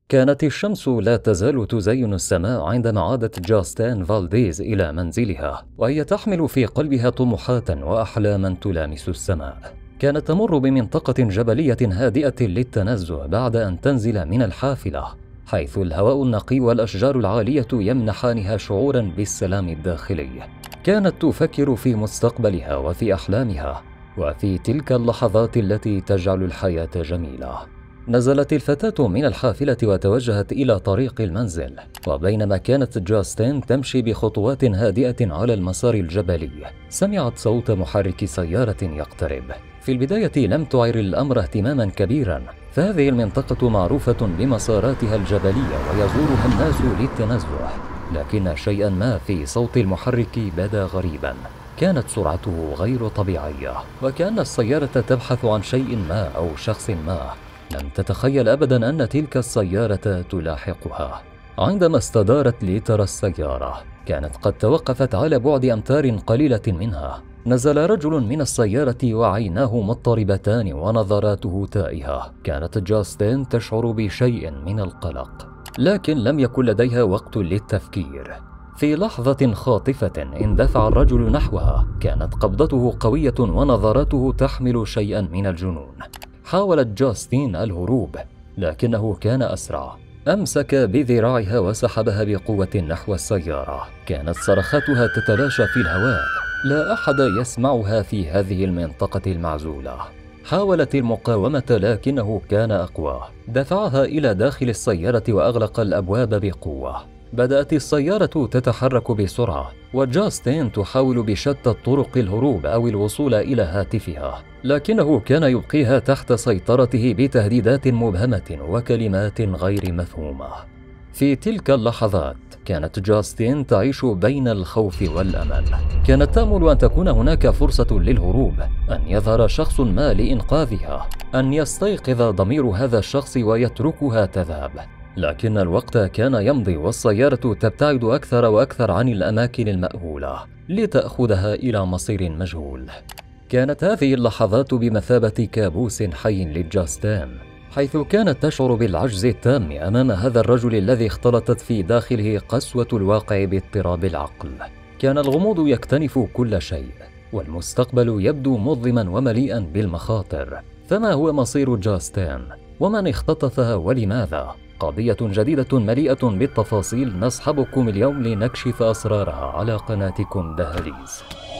كانت الشمس لا تزال تزين السماء عندما عادت جاستين فالديز إلى منزلها، وهي تحمل في قلبها طموحات وأحلاما تلامس السماء. كانت تمر بمنطقة جبلية هادئة للتنزه بعد أن تنزل من الحافلة، حيث الهواء النقي والأشجار العالية يمنحانها شعورا بالسلام الداخلي. كانت تفكر في مستقبلها وفي أحلامها، وفي تلك اللحظات التي تجعل الحياة جميلة. نزلت الفتاة من الحافلة وتوجهت إلى طريق المنزل، وبينما كانت جاستين تمشي بخطوات هادئة على المسار الجبلي، سمعت صوت محرك سيارة يقترب. في البداية لم تعر الأمر اهتماما كبيرا، فهذه المنطقة معروفة بمساراتها الجبلية ويزورها الناس للتنزه، لكن شيئا ما في صوت المحرك بدا غريبا. كانت سرعته غير طبيعية، وكأن السيارة تبحث عن شيء ما أو شخص ما. لم تتخيل أبدا أن تلك السيارة تلاحقها. عندما استدارت لترى السيارة، كانت قد توقفت على بعد أمتار قليلة منها. نزل رجل من السيارة وعيناه مضطربتان ونظراته تائهة. كانت جاستين تشعر بشيء من القلق، لكن لم يكن لديها وقت للتفكير. في لحظة خاطفة اندفع الرجل نحوها، كانت قبضته قوية ونظراته تحمل شيئا من الجنون. حاولت جاستين الهروب، لكنه كان أسرع. أمسك بذراعها وسحبها بقوة نحو السيارة. كانت صرخاتها تتلاشى في الهواء، لا أحد يسمعها في هذه المنطقة المعزولة. حاولت المقاومة لكنه كان أقوى. دفعها إلى داخل السيارة وأغلق الأبواب بقوة. بدأت السيارة تتحرك بسرعة، وجاستين تحاول بشتى الطرق الهروب أو الوصول إلى هاتفها، لكنه كان يبقيها تحت سيطرته بتهديدات مبهمة وكلمات غير مفهومة. في تلك اللحظات كانت جاستين تعيش بين الخوف والأمل. كانت تأمل أن تكون هناك فرصة للهروب، أن يظهر شخص ما لإنقاذها، أن يستيقظ ضمير هذا الشخص ويتركها تذهب. لكن الوقت كان يمضي والسيارة تبتعد أكثر وأكثر عن الأماكن المأهولة لتأخذها إلى مصير مجهول. كانت هذه اللحظات بمثابة كابوس حي لجاستين، حيث كانت تشعر بالعجز التام أمام هذا الرجل الذي اختلطت في داخله قسوة الواقع باضطراب العقل. كان الغموض يكتنف كل شيء، والمستقبل يبدو مظلما ومليئا بالمخاطر. فما هو مصير جاستين؟ ومن اختطفها ولماذا؟ قضية جديدة مليئة بالتفاصيل نصحبكم اليوم لنكشف أسرارها على قناتكم دهاليز.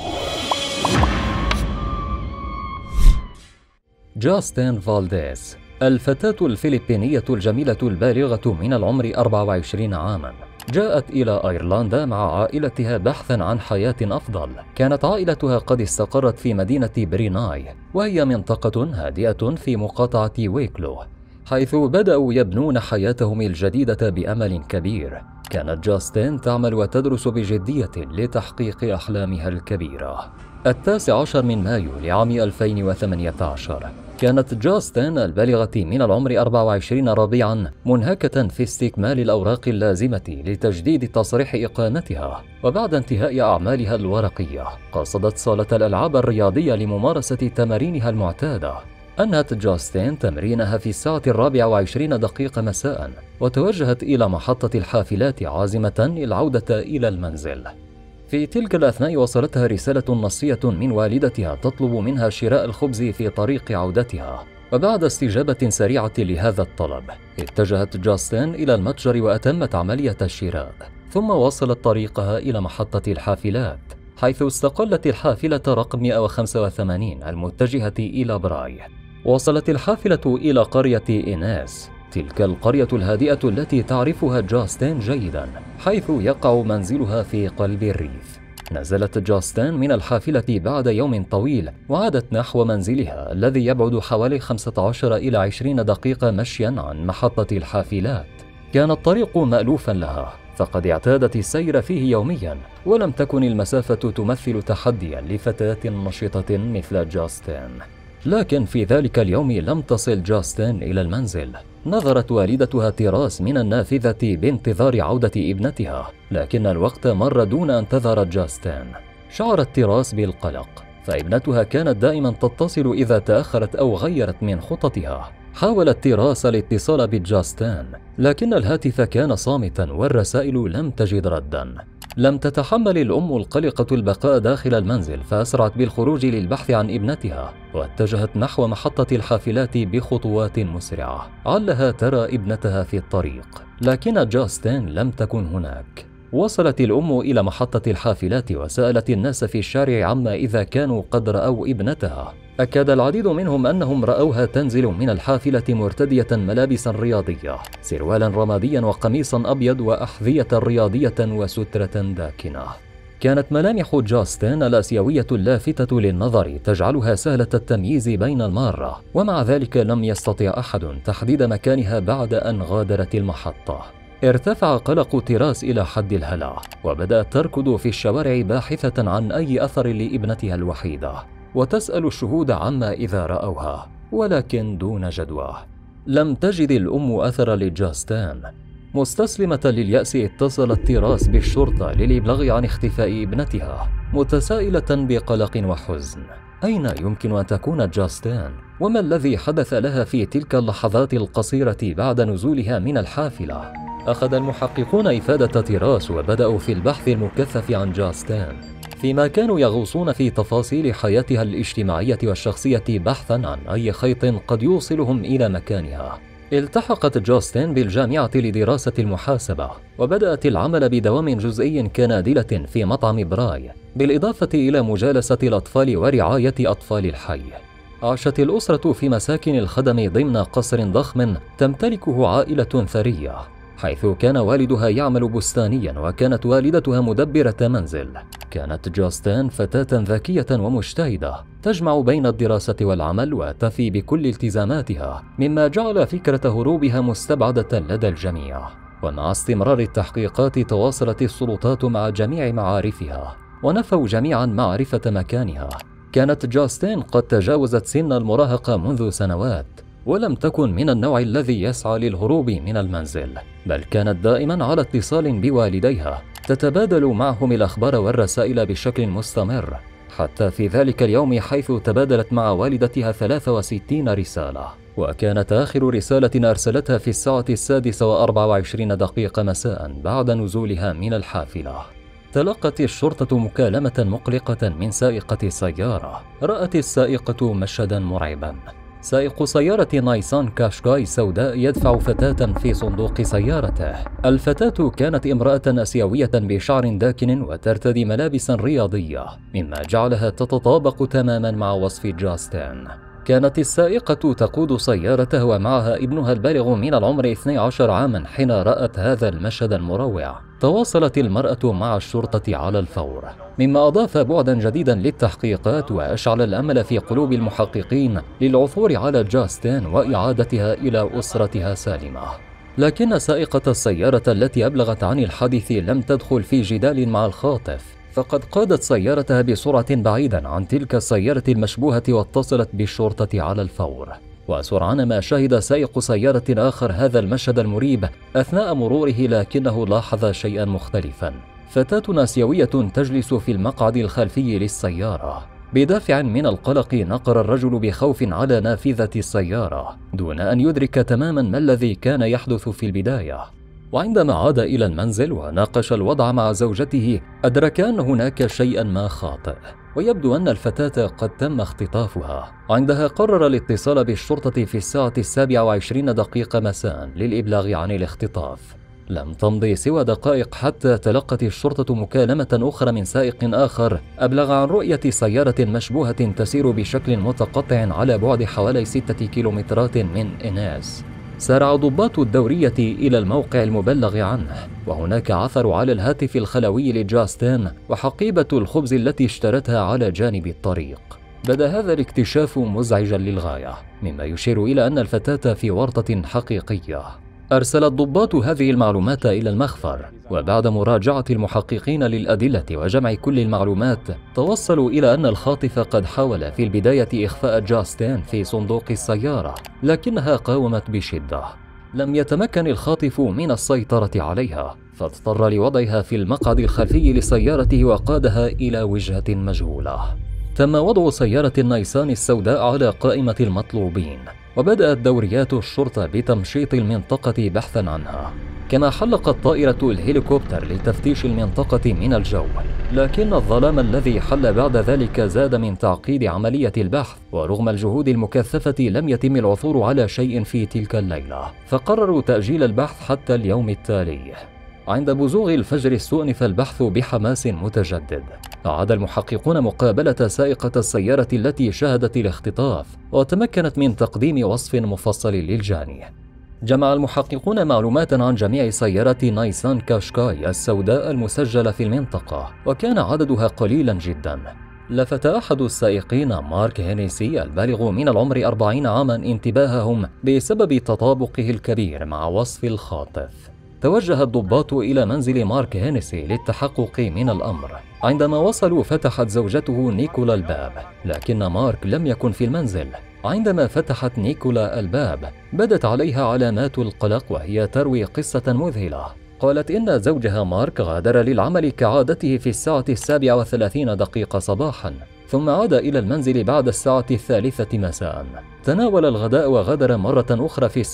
جاستين فالديز، الفتاة الفلبينية الجميلة البالغة من العمر 24 عاما، جاءت إلى أيرلندا مع عائلتها بحثا عن حياة أفضل. كانت عائلتها قد استقرت في مدينة بريناي، وهي منطقة هادئة في مقاطعة ويكلو، حيث بدأوا يبنون حياتهم الجديدة بأمل كبير. كانت جاستين تعمل وتدرس بجدية لتحقيق أحلامها الكبيرة. 19 من مايو لعام 2018 كانت جاستين البالغة من العمر 24 ربيعا منهكة في استكمال الأوراق اللازمة لتجديد تصريح إقامتها. وبعد انتهاء أعمالها الورقية، قصدت صالة الألعاب الرياضية لممارسة تمارينها المعتادة. أنهت جاستين تمرينها في الساعة 24 مساء، وتوجهت إلى محطة الحافلات عازمة العودة إلى المنزل. في تلك الأثناء وصلتها رسالة نصية من والدتها تطلب منها شراء الخبز في طريق عودتها. وبعد استجابة سريعة لهذا الطلب، اتجهت جاستين إلى المتجر وأتمت عملية الشراء، ثم وصلت طريقها إلى محطة الحافلات، حيث استقلت الحافلة رقم 185 المتجهة إلى براي. وصلت الحافلة إلى قرية إيناس، تلك القرية الهادئة التي تعرفها جاستين جيدا، حيث يقع منزلها في قلب الريف. نزلت جاستين من الحافلة بعد يوم طويل، وعادت نحو منزلها الذي يبعد حوالي 15 إلى 20 دقيقة مشيا عن محطة الحافلات. كان الطريق مألوفا لها، فقد اعتادت السير فيه يوميا، ولم تكن المسافة تمثل تحديا لفتاة نشطة مثل جاستين. لكن في ذلك اليوم لم تصل جاستين إلى المنزل. نظرت والدتها تيراس من النافذة بانتظار عودة ابنتها، لكن الوقت مر دون أن تظهر جاستين. شعرت تيراس بالقلق، فابنتها كانت دائما تتصل إذا تأخرت أو غيرت من خططها، حاولت تيراس الاتصال بجاستان، لكن الهاتف كان صامتا والرسائل لم تجد ردا. لم تتحمل الأم القلقة البقاء داخل المنزل، فأسرعت بالخروج للبحث عن ابنتها، واتجهت نحو محطة الحافلات بخطوات مسرعة، علها ترى ابنتها في الطريق، لكن جاستان لم تكن هناك. وصلت الأم إلى محطة الحافلات وسألت الناس في الشارع عما إذا كانوا قد رأوا ابنتها. أكد العديد منهم أنهم رأوها تنزل من الحافلة مرتدية ملابسا رياضية، سروالا رماديا وقميصا أبيض وأحذية رياضية وسترة داكنة. كانت ملامح جاستان الآسيوية اللافتة للنظر تجعلها سهلة التمييز بين المارة، ومع ذلك لم يستطع أحد تحديد مكانها بعد أن غادرت المحطة. ارتفع قلق تيراس إلى حد الهلع، وبدأت تركض في الشوارع باحثة عن أي أثر لابنتها الوحيدة، وتسأل الشهود عما إذا رأوها، ولكن دون جدوى. لم تجد الأم أثر لجاستان. مستسلمة لليأس اتصلت تيراس بالشرطة للإبلاغ عن اختفاء ابنتها، متسائلة بقلق وحزن. أين يمكن أن تكون جاستان؟ وما الذي حدث لها في تلك اللحظات القصيرة بعد نزولها من الحافلة؟ أخذ المحققون إفادة تيراس وبدأوا في البحث المكثف عن جاستان، فيما كانوا يغوصون في تفاصيل حياتها الاجتماعية والشخصية بحثا عن أي خيط قد يوصلهم إلى مكانها. التحقت جاستان بالجامعة لدراسة المحاسبة، وبدأت العمل بدوام جزئي كنادلة في مطعم براي، بالإضافة إلى مجالسة الأطفال ورعاية أطفال الحي. عاشت الأسرة في مساكن الخدم ضمن قصر ضخم تمتلكه عائلة ثرية، حيث كان والدها يعمل بستانيا وكانت والدتها مدبرة منزل. كانت جاستان فتاة ذكية ومجتهدة، تجمع بين الدراسة والعمل وتفي بكل التزاماتها، مما جعل فكرة هروبها مستبعدة لدى الجميع. ومع استمرار التحقيقات تواصلت السلطات مع جميع معارفها، ونفوا جميعا معرفة مكانها. كانت جاستان قد تجاوزت سن المراهقة منذ سنوات، ولم تكن من النوع الذي يسعى للهروب من المنزل، بل كانت دائما على اتصال بوالديها، تتبادل معهم الأخبار والرسائل بشكل مستمر، حتى في ذلك اليوم حيث تبادلت مع والدتها 63 رسالة. وكانت آخر رسالة أرسلتها في الساعة 6:24 مساء بعد نزولها من الحافلة. تلقت الشرطة مكالمة مقلقة من سائقة سيارة. رأت السائقة مشهدا مرعبا. سائق سيارة نايسان كاشكاي سوداء يدفع فتاة في صندوق سيارته. الفتاة كانت امرأة آسيوية بشعر داكن وترتدي ملابسا رياضية، مما جعلها تتطابق تماما مع وصف جاستان. كانت السائقة تقود سيارتها ومعها ابنها البالغ من العمر 12 عاما حين رأت هذا المشهد المروع. تواصلت المرأة مع الشرطة على الفور، مما أضاف بعدا جديدا للتحقيقات وأشعل الأمل في قلوب المحققين للعثور على جاستان وإعادتها إلى أسرتها سالمة. لكن سائقة السيارة التي أبلغت عن الحادث لم تدخل في جدال مع الخاطف، فقد قادت سيارتها بسرعة بعيدا عن تلك السيارة المشبوهة واتصلت بالشرطة على الفور. وسرعان ما شهد سائق سيارة آخر هذا المشهد المريب أثناء مروره، لكنه لاحظ شيئا مختلفا. فتاة آسيوية تجلس في المقعد الخلفي للسيارة. بدافع من القلق نقر الرجل بخوف على نافذة السيارة دون أن يدرك تماما ما الذي كان يحدث في البداية. وعندما عاد إلى المنزل وناقش الوضع مع زوجته أدرك أن هناك شيئا ما خاطئ، ويبدو أن الفتاة قد تم اختطافها. عندها قرر الاتصال بالشرطة في الساعة 27:20 مساء للإبلاغ عن الاختطاف. لم تمضي سوى دقائق حتى تلقت الشرطة مكالمة أخرى من سائق آخر أبلغ عن رؤية سيارة مشبوهة تسير بشكل متقطع على بعد حوالي 6 كيلومترات من إناس. سارع ضباط الدورية إلى الموقع المبلغ عنه، وهناك عثروا على الهاتف الخلوي لجاستان وحقيبة الخبز التي اشترتها على جانب الطريق. بدا هذا الاكتشاف مزعجا للغاية، مما يشير إلى أن الفتاة في ورطة حقيقية. أرسل الضباط هذه المعلومات إلى المخفر، وبعد مراجعة المحققين للأدلة وجمع كل المعلومات توصلوا إلى أن الخاطف قد حاول في البداية إخفاء جاستان في صندوق السيارة، لكنها قاومت بشدة. لم يتمكن الخاطف من السيطرة عليها، فاضطر لوضعها في المقعد الخلفي لسيارته وقادها إلى وجهة مجهولة. تم وضع سيارة النيسان السوداء على قائمة المطلوبين، وبدأت دوريات الشرطة بتمشيط المنطقة بحثا عنها، كما حلقت طائرة الهليكوبتر لتفتيش المنطقة من الجو. لكن الظلام الذي حل بعد ذلك زاد من تعقيد عملية البحث، ورغم الجهود المكثفة لم يتم العثور على شيء في تلك الليلة، فقرروا تأجيل البحث حتى اليوم التالي. عند بزوغ الفجر استؤنف البحث بحماس متجدد. أعاد المحققون مقابلة سائقة السيارة التي شهدت الاختطاف، وتمكنت من تقديم وصف مفصل للجاني. جمع المحققون معلومات عن جميع سيارات نيسان كاشكاي السوداء المسجلة في المنطقة، وكان عددها قليلا جدا. لفت أحد السائقين مارك هينيسي البالغ من العمر 40 عاما انتباههم بسبب تطابقه الكبير مع وصف الخاطف. توجه الضباط إلى منزل مارك هينيسي للتحقق من الأمر. عندما وصلوا فتحت زوجته نيكولا الباب، لكن مارك لم يكن في المنزل. عندما فتحت نيكولا الباب بدت عليها علامات القلق وهي تروي قصة مذهلة. قالت إن زوجها مارك غادر للعمل كعادته في 7:30 صباحا، ثم عاد إلى المنزل بعد 3:00 مساء. تناول الغداء وغادر مرة أخرى في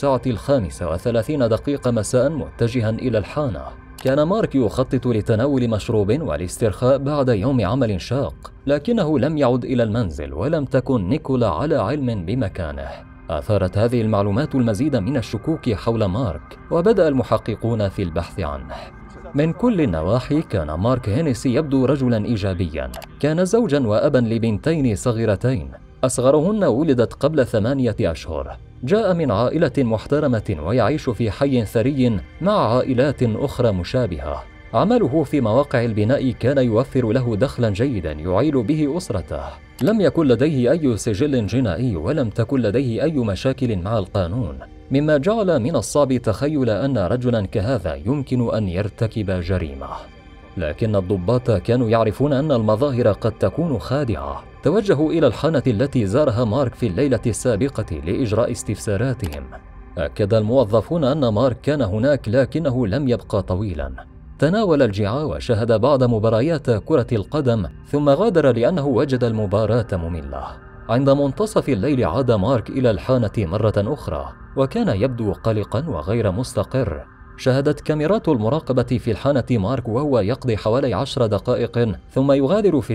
5:30 مساء متجها إلى الحانة. كان مارك يخطط لتناول مشروب والاسترخاء بعد يوم عمل شاق، لكنه لم يعد إلى المنزل ولم تكن نيكولا على علم بمكانه. أثارت هذه المعلومات المزيد من الشكوك حول مارك، وبدأ المحققون في البحث عنه. من كل النواحي كان مارك هينيسي يبدو رجلا إيجابيا. كان زوجا وأبا لبنتين صغيرتين، أصغرهن ولدت قبل 8 أشهر. جاء من عائلة محترمة ويعيش في حي ثري مع عائلات أخرى مشابهة. عمله في مواقع البناء كان يوفر له دخلا جيدا يعيل به أسرته. لم يكن لديه أي سجل جنائي، ولم تكن لديه أي مشاكل مع القانون، مما جعل من الصعب تخيل أن رجلا كهذا يمكن أن يرتكب جريمة. لكن الضباط كانوا يعرفون أن المظاهر قد تكون خادعة. توجهوا إلى الحانة التي زارها مارك في الليلة السابقة لإجراء استفساراتهم. أكد الموظفون أن مارك كان هناك، لكنه لم يبقى طويلا. تناول الجعاء وشاهد بعض مباريات كرة القدم، ثم غادر لأنه وجد المباراة مملة. عند منتصف الليل عاد مارك إلى الحانة مرة أخرى، وكان يبدو قلقا وغير مستقر. شاهدت كاميرات المراقبة في الحانة مارك وهو يقضي حوالي 10 دقائق، ثم يغادر في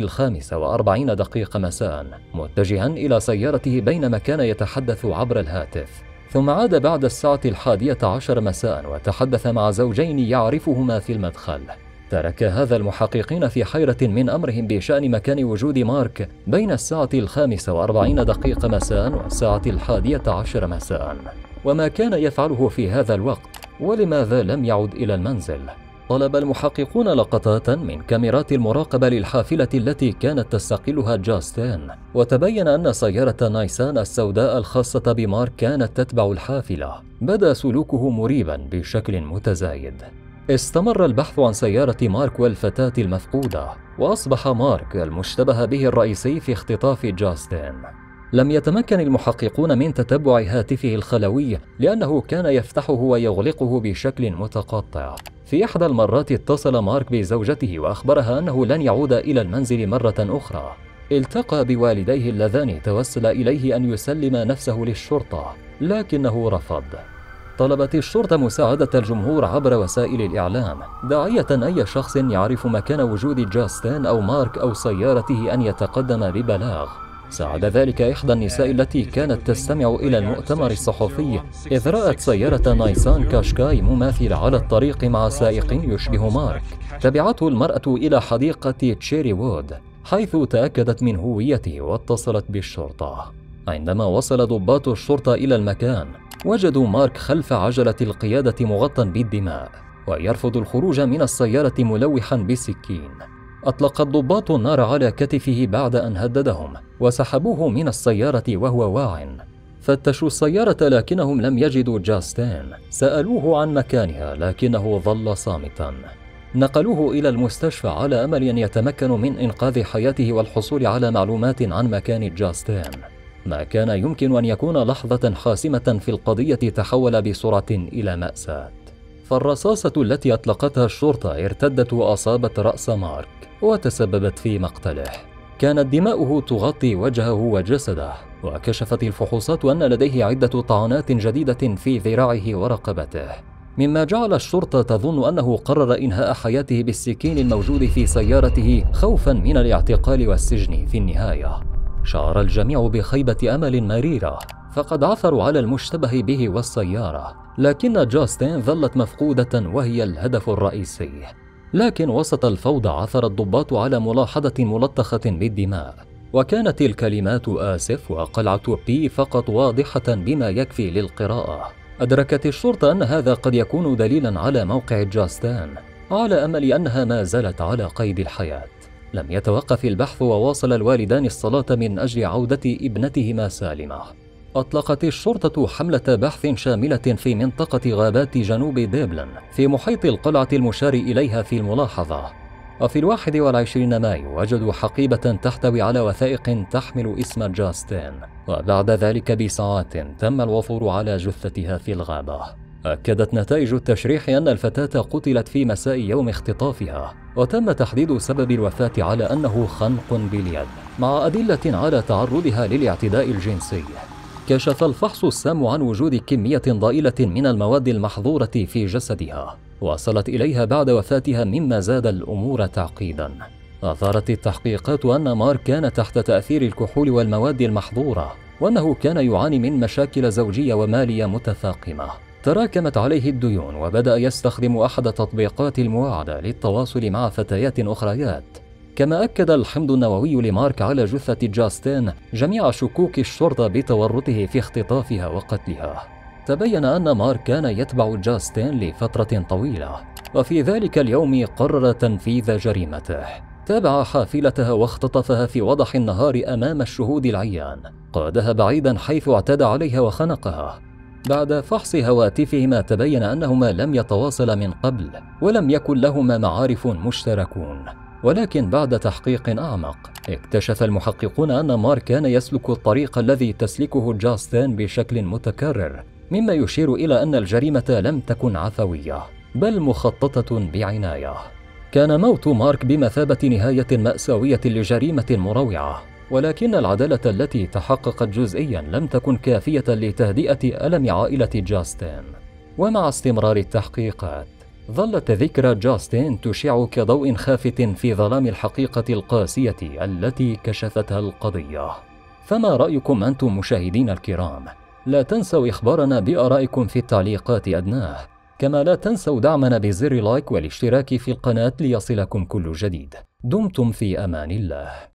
5:45 مساء متجها إلى سيارته بينما كان يتحدث عبر الهاتف. ثم عاد بعد 11:00 مساء وتحدث مع زوجين يعرفهما في المدخل. ترك هذا المحققين في حيرة من أمرهم بشأن مكان وجود مارك بين 5:45 مساء و11:00 مساء، وما كان يفعله في هذا الوقت، ولماذا لم يعد إلى المنزل. طلب المحققون لقطات من كاميرات المراقبة للحافلة التي كانت تستقلها جاستين، وتبين أن سيارة نيسان السوداء الخاصة بمارك كانت تتبع الحافلة. بدا سلوكه مريبا بشكل متزايد. استمر البحث عن سيارة مارك والفتاة المفقودة، وأصبح مارك المشتبه به الرئيسي في اختطاف جاستين. لم يتمكن المحققون من تتبع هاتفه الخلوي لأنه كان يفتحه ويغلقه بشكل متقطع. في إحدى المرات اتصل مارك بزوجته وأخبرها أنه لن يعود إلى المنزل مرة أخرى. التقى بوالديه اللذان توسل إليه أن يسلم نفسه للشرطة، لكنه رفض. طلبت الشرطة مساعدة الجمهور عبر وسائل الإعلام، داعية أي شخص يعرف مكان وجود جاستين أو مارك أو سيارته أن يتقدم ببلاغ. ساعد ذلك إحدى النساء التي كانت تستمع إلى المؤتمر الصحفي، إذ رأت سيارة نيسان كاشكاي مماثلة على الطريق مع سائق يشبه مارك. تبعته المرأة إلى حديقة تشيري وود، حيث تأكدت من هويته واتصلت بالشرطة. عندما وصل ضباط الشرطة إلى المكان، وجدوا مارك خلف عجلة القيادة مغطى بالدماء، ويرفض الخروج من السيارة ملوحا بالسكين. أطلق الضباط النار على كتفه بعد أن هددهم، وسحبوه من السيارة وهو واع. فتشوا السيارة لكنهم لم يجدوا جاستين. سألوه عن مكانها لكنه ظل صامتا. نقلوه إلى المستشفى على أمل أن يتمكنوا من إنقاذ حياته والحصول على معلومات عن مكان جاستين. ما كان يمكن أن يكون لحظة حاسمة في القضية تحول بسرعة إلى مأساة. فالرصاصة التي أطلقتها الشرطة ارتدت وأصابت رأس مارك وتسببت في مقتله. كانت دماؤه تغطي وجهه وجسده، وكشفت الفحوصات أن لديه عدة طعنات جديدة في ذراعه ورقبته، مما جعل الشرطة تظن أنه قرر إنهاء حياته بالسكين الموجود في سيارته خوفا من الاعتقال والسجن. في النهاية شعر الجميع بخيبة أمل مريرة، فقد عثروا على المشتبه به والسيارة، لكن جاستن ظلت مفقودة وهي الهدف الرئيسي. لكن وسط الفوضى عثر الضباط على ملاحظة ملطخة بالدماء، وكانت الكلمات آسف وقلعة بي فقط واضحة بما يكفي للقراءة. أدركت الشرطة أن هذا قد يكون دليلا على موقع جاستان، على أمل أنها ما زالت على قيد الحياة. لم يتوقف البحث، وواصل الوالدان الصلاة من أجل عودة ابنتهما سالمة. أطلقت الشرطة حملة بحث شاملة في منطقة غابات جنوب ديبلن في محيط القلعة المشار إليها في الملاحظة. وفي 21 مايو وجدوا حقيبة تحتوي على وثائق تحمل اسم جاستين، وبعد ذلك بساعات تم العثور على جثتها في الغابة. أكدت نتائج التشريح أن الفتاة قتلت في مساء يوم اختطافها، وتم تحديد سبب الوفاة على أنه خنق باليد، مع أدلة على تعرضها للاعتداء الجنسي. كشف الفحص السام عن وجود كمية ضئيلة من المواد المحظورة في جسدها وصلت إليها بعد وفاتها، مما زاد الأمور تعقيدا. أثارت التحقيقات أن مارك كان تحت تأثير الكحول والمواد المحظورة، وأنه كان يعاني من مشاكل زوجية ومالية متفاقمة. تراكمت عليه الديون، وبدأ يستخدم أحد تطبيقات المواعدة للتواصل مع فتيات أخريات. كما أكد الحمض النووي لمارك على جثة جاستين جميع شكوك الشرطة بتورطه في اختطافها وقتلها. تبين أن مارك كان يتبع جاستين لفترة طويلة، وفي ذلك اليوم قرر تنفيذ جريمته. تابع حافلتها واختطفها في وضح النهار أمام الشهود العيان، قادها بعيدا حيث اعتدى عليها وخنقها. بعد فحص هواتفهما تبين أنهما لم يتواصلا من قبل، ولم يكن لهما معارف مشتركون. ولكن بعد تحقيق أعمق اكتشف المحققون أن مارك كان يسلك الطريق الذي تسلكه جاستين بشكل متكرر، مما يشير إلى أن الجريمة لم تكن عفوية بل مخططة بعناية. كان موت مارك بمثابة نهاية مأساوية لجريمة مروعة، ولكن العدالة التي تحققت جزئيا لم تكن كافية لتهدئة ألم عائلة جاستين. ومع استمرار التحقيقات ظلت ذكرى جاستين تشع كضوء خافت في ظلام الحقيقة القاسية التي كشفتها القضية. فما رأيكم أنتم مشاهدين الكرام؟ لا تنسوا إخبارنا بآرائكم في التعليقات أدناه، كما لا تنسوا دعمنا بزر لايك والاشتراك في القناة ليصلكم كل جديد. دمتم في أمان الله.